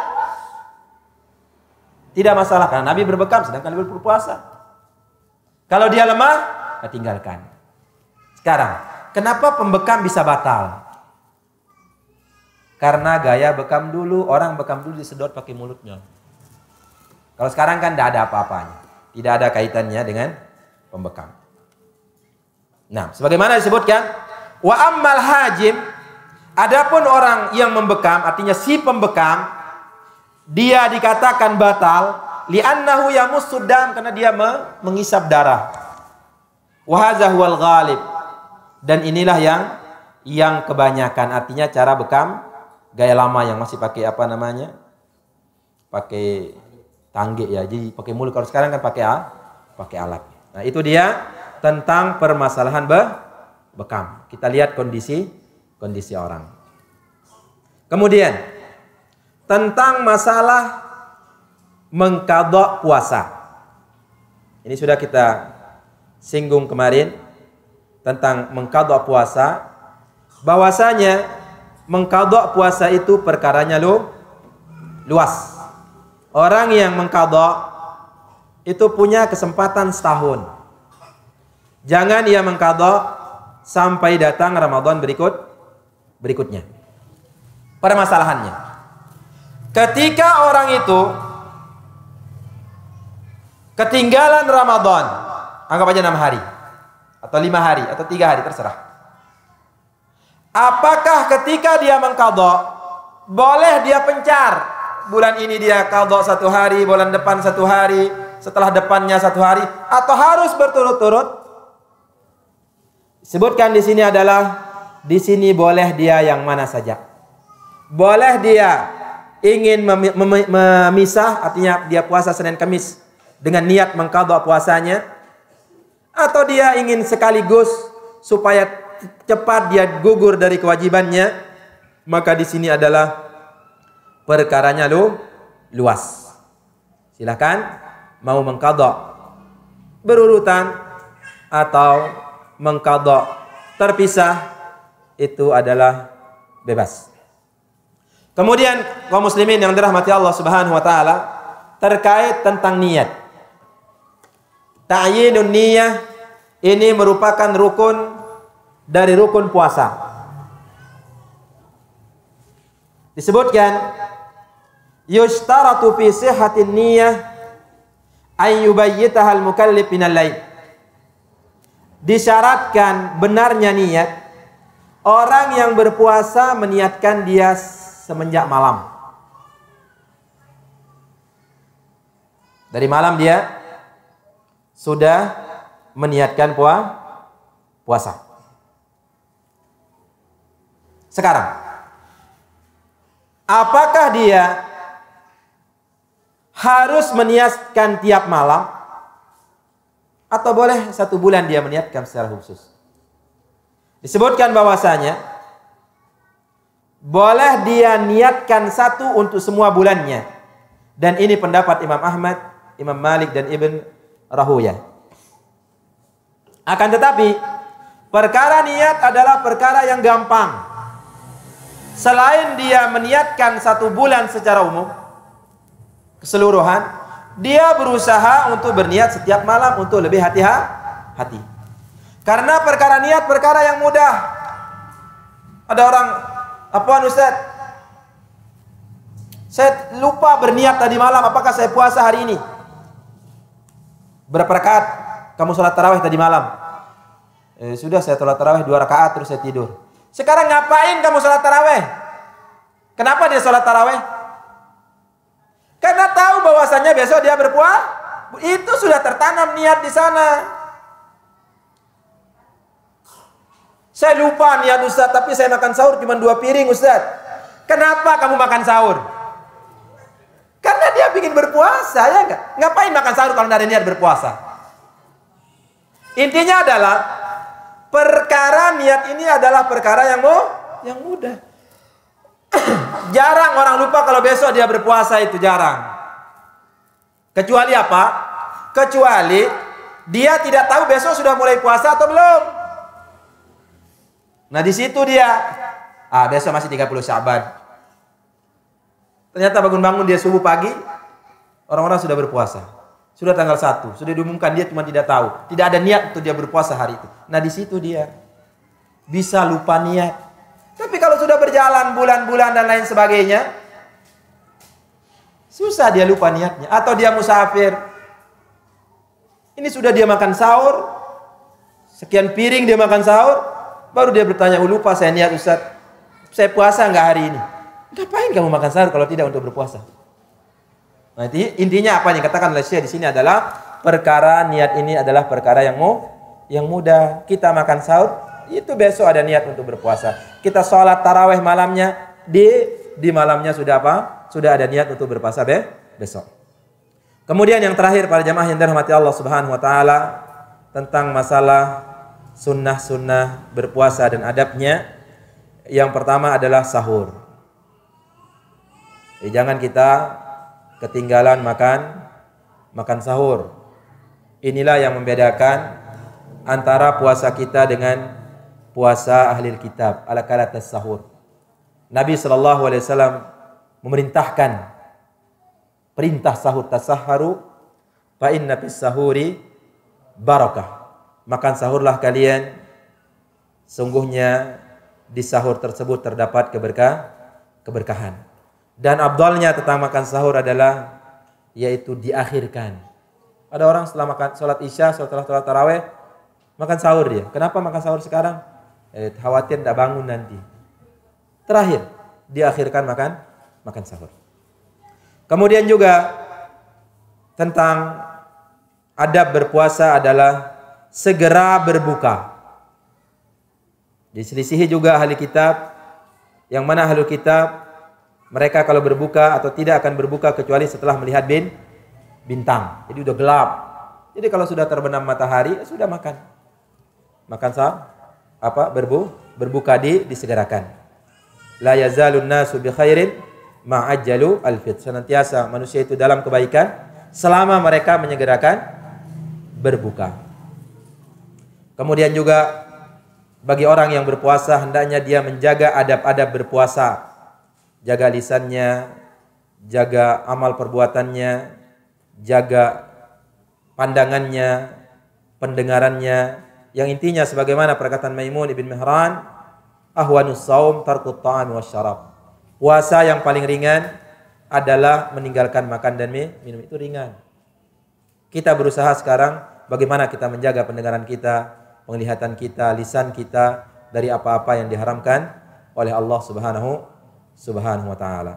tidak masalah, karena Nabi berbekam sedangkan Nabi berpuasa. Kalau dia lemah, tinggalkan. Sekarang, kenapa pembekam bisa batal? Karena gaya bekam dulu, orang bekam dulu disedot pakai mulutnya. Kalau sekarang kan tidak ada apa-apanya, tidak ada kaitannya dengan pembekam. Nah, sebagaimana disebutkan, wa ammal hajim, adapun orang yang membekam, artinya si pembekam, dia dikatakan batal li'annahu yamussud dam, karena dia mengisap darah. Wa hadza huwal ghalib, dan inilah yang yang kebanyakan, artinya cara bekam gaya lama yang masih pakai apa namanya? pakai tanggih ya. Jadi pakai mulut. Kalau sekarang kan pakai ah, pakai alat. Nah, itu dia tentang permasalahan be bekam. Kita lihat kondisi kondisi orang. Kemudian tentang masalah mengqadha puasa. Ini sudah kita singgung kemarin tentang mengqadha puasa, bahwasanya mengqadha puasa itu perkaranya lu luas. Orang yang mengqadha itu punya kesempatan setahun. Jangan ia mengqadha sampai datang Ramadan berikut berikutnya. Permasalahannya, ketika orang itu ketinggalan Ramadan, anggap aja enam hari atau lima hari atau tiga hari, terserah. Apakah ketika dia mengqadha boleh dia pencar? Bulan ini dia qadha satu hari, bulan depan satu hari, setelah depannya satu hari, atau harus berturut-turut? Sebutkan di sini adalah di sini boleh dia yang mana saja. Boleh dia ingin mem mem memisah, artinya dia puasa Senin Kamis dengan niat mengqadha puasanya, atau dia ingin sekaligus supaya cepat dia gugur dari kewajibannya, maka di sini adalah perkaranya lu luas. Silahkan mau mengqadha berurutan atau mengqadha terpisah, itu adalah bebas. Kemudian kaum muslimin yang dirahmati Allah Subhanahu wa taala, terkait tentang niat. Ta'yinun niyah ini merupakan rukun dari rukun puasa. Disebutkan yushtaratu fi sihhatin niyyah ay yubayyitaha al-mukallif minal lail. Disyaratkan benarnya niat, orang yang berpuasa meniatkan dia semenjak malam. Dari malam dia sudah meniatkan puasa. puasa. Sekarang, apakah dia harus meniatkan tiap malam, atau boleh satu bulan dia meniatkan secara khusus? Disebutkan bahwasanya boleh dia niatkan satu untuk semua bulannya. Dan ini pendapat Imam Ahmad, Imam Malik, dan Ibn Rahuyah. Akan tetapi, perkara niat adalah perkara yang gampang. Selain dia meniatkan satu bulan secara umum, keseluruhan, dia berusaha untuk berniat setiap malam untuk lebih hati-hati. Karena perkara niat perkara yang mudah. Ada orang, apaan Ustaz? Saya lupa berniat tadi malam, apakah saya puasa hari ini? Berapa rakaat kamu sholat tarawih tadi malam? Eh, sudah saya sholat tarawih dua rakaat terus saya tidur. Sekarang ngapain kamu sholat tarawih? Kenapa dia sholat tarawih? Karena tahu bahwasanya besok dia berpuasa. Itu sudah tertanam niat di sana. Saya lupa niat Ustaz, tapi saya makan sahur cuma dua piring Ustaz. Kenapa kamu makan sahur? Karena dia ingin berpuasa, ya enggak? Ngapain makan sahur kalau tidak ada niat berpuasa? Intinya adalah perkara niat ini adalah perkara yang mau, yang mudah. Jarang orang lupa kalau besok dia berpuasa, itu jarang. Kecuali apa? Kecuali dia tidak tahu besok sudah mulai puasa atau belum. Nah di situ dia, ah besok masih tiga puluh Sya'ban. Ternyata bangun-bangun dia subuh pagi, orang-orang sudah berpuasa. Sudah tanggal satu, sudah diumumkan, dia cuma tidak tahu. Tidak ada niat untuk dia berpuasa hari itu. Nah di situ dia bisa lupa niat. Tapi kalau sudah berjalan bulan-bulan dan lain sebagainya, susah dia lupa niatnya. Atau dia musafir. Ini sudah dia makan sahur, sekian piring dia makan sahur, baru dia bertanya, oh lupa saya niat Ustaz, saya puasa enggak hari ini? Ngapain kamu makan sahur kalau tidak untuk berpuasa? Nah, intinya apa yang dikatakan oleh Syekh di sini adalah perkara niat ini adalah perkara yang mu, yang mudah. Kita makan sahur, itu besok ada niat untuk berpuasa. Kita sholat tarawih malamnya, di di malamnya sudah apa? Sudah ada niat untuk berpuasa be, besok. Kemudian yang terakhir para jamaah yang dirahmati Allah Subhanahu wa taala, tentang masalah sunnah-sunnah berpuasa dan adabnya. Yang pertama adalah sahur. Jadi jangan kita ketinggalan makan makan sahur. Inilah yang membedakan antara puasa kita dengan puasa ahli kitab, ala kalatas sahur. Nabi sallallahu alaihi wasallam memerintahkan perintah sahur, tasahharu fa inna fis sahuri barakah. Makan sahurlah kalian, sungguhnya di sahur tersebut terdapat keberkah, keberkahan. Dan afdalnya tentang makan sahur adalah yaitu diakhirkan. Ada orang setelah makan salat Isya, setelah salat tarawih makan sahur dia. Kenapa makan sahur sekarang? Eh, khawatir tidak bangun nanti. Terakhir diakhirkan makan makan sahur. Kemudian juga tentang adab berpuasa adalah segera berbuka. Diselisihi juga ahli kitab, yang mana ahli kitab mereka kalau berbuka atau tidak akan berbuka kecuali setelah melihat bin bintang. Jadi udah gelap. Jadi kalau sudah terbenam matahari sudah makan. Makan sah apa berbu berbuka di disegerakan. La yazalun nasu bi khairin ma'ajjalu al-fit. Senantiasa manusia itu dalam kebaikan selama mereka menyegerakan berbuka. Kemudian juga bagi orang yang berpuasa hendaknya dia menjaga adab-adab berpuasa. Jaga lisannya, jaga amal perbuatannya, jaga pandangannya, pendengarannya. Yang intinya sebagaimana perkataan Maimun ibn Mihran, ahwanus saum tarkut ta'ami wasyarab. Puasa yang paling ringan adalah meninggalkan makan dan minum. Itu ringan. Kita berusaha sekarang bagaimana kita menjaga pendengaran kita, penglihatan kita, lisan kita dari apa-apa yang diharamkan oleh Allah Subhanahu Subhanahu wa taala.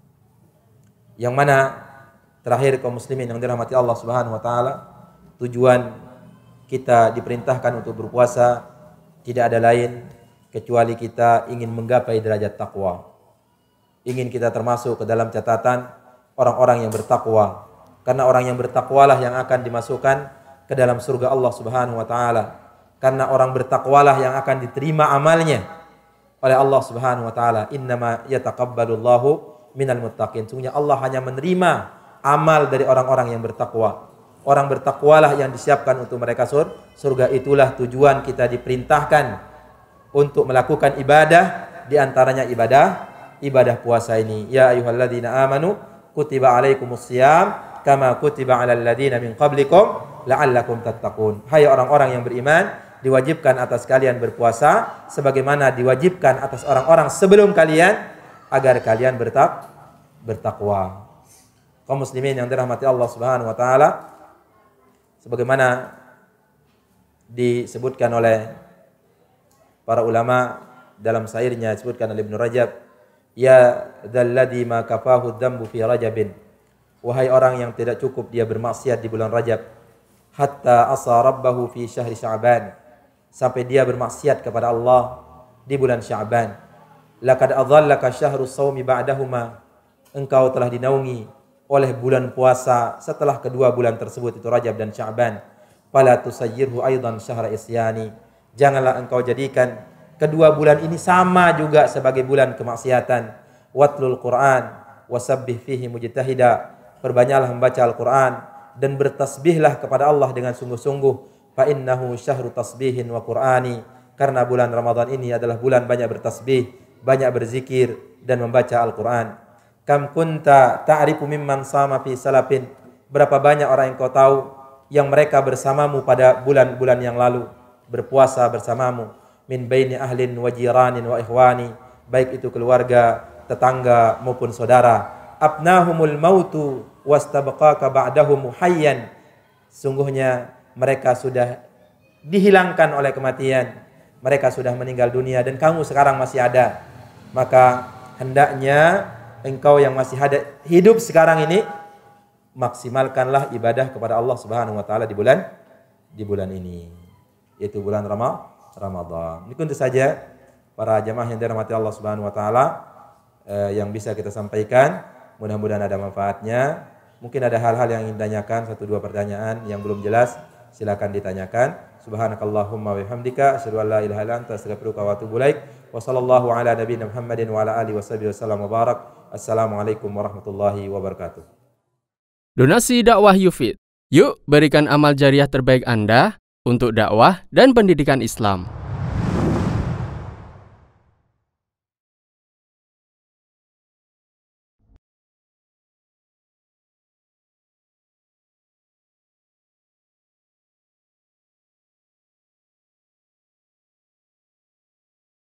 Yang mana terakhir kaum muslimin yang dirahmati Allah Subhanahu wa taala, tujuan kita diperintahkan untuk berpuasa tidak ada lain kecuali kita ingin menggapai derajat takwa. Ingin kita termasuk ke dalam catatan orang-orang yang bertakwa. Karena orang yang bertakwalah yang akan dimasukkan ke dalam surga Allah Subhanahu wa taala. Karena orang bertakwalah yang akan diterima amalnya oleh Allah Subhanahu wa taala. Innama yataqabbalullahu minal muttaqin. Sungguhnya Allah hanya menerima amal dari orang-orang yang bertakwa. Orang bertakwalah yang disiapkan untuk mereka surga. Itulah tujuan kita diperintahkan untuk melakukan ibadah, di antaranya ibadah ibadah puasa ini. Ya ayyuhalladzina amanu kutiba alaikumusiyam kama kutiba alal ladzina min qablikum la'allakum tattaqun. Hai orang-orang yang beriman, diwajibkan atas kalian berpuasa sebagaimana diwajibkan atas orang-orang sebelum kalian agar kalian bertak bertakwa. Kaum muslimin yang dirahmati Allah Subhanahu wa taala, sebagaimana disebutkan oleh para ulama dalam syairnya, disebutkan oleh Ibnu Rajab, ya dzalladzi ma kafahu dzambu fi rajabin. Wahai orang yang tidak cukup dia bermaksiat di bulan Rajab, hatta asa rabbahu fi syahri Sya'ban, sampai dia bermaksiat kepada Allah di bulan Sya'ban. Laqad adhallaka syahrus shaumi ba'dahuma, engkau telah dinaungi oleh bulan puasa setelah kedua bulan tersebut, itu Rajab dan Sya'ban. Fala tusayyirhu aidan syahra isyani, janganlah engkau jadikan kedua bulan ini sama juga sebagai bulan kemaksiatan. Watlul Qur'an wasabbih fihi mujtahida, perbanyaklah membaca Al-Qur'an dan bertasbihlah kepada Allah dengan sungguh-sungguh. Fa innahu syahru tasbihin wa qur'ani, karena bulan Ramadan ini adalah bulan banyak bertasbih, banyak berzikir dan membaca Al-Qur'an. Kam kunta ta'rifu mimman sama fi salafin, berapa banyak orang yang kau tahu yang mereka bersamamu pada bulan-bulan yang lalu, berpuasa bersamamu. Min baini ahlin wa jiranin wa ikhwani, baik itu keluarga, tetangga maupun saudara. Abnahumul mautu wastabqaka ba'dahum hayyan, sungguhnya mereka sudah dihilangkan oleh kematian, mereka sudah meninggal dunia dan kamu sekarang masih ada. Maka hendaknya engkau yang masih ada hidup sekarang ini maksimalkanlah ibadah kepada Allah Subhanahu wa taala di bulan di bulan ini, yaitu bulan Ramadan. Ini tentu saja para jamaah yang dirahmati Allah Subhanahu wa taala eh, yang bisa kita sampaikan. Mudah-mudahan ada manfaatnya. Mungkin ada hal-hal yang ingin ditanyakan, satu dua pertanyaan yang belum jelas, silakan ditanyakan. Subhanakallahumma wa bihamdika asyhadu an la ilaha illa anta astaghfiruka wa atubu ilaik. Wa sallallahu ala nabiyyina Muhammadin wa ala alihi washabihi wasallam wa barak. Assalamualaikum warahmatullahi wabarakatuh. Donasi dakwah Yufid. Yuk berikan amal jariah terbaik Anda untuk dakwah dan pendidikan Islam.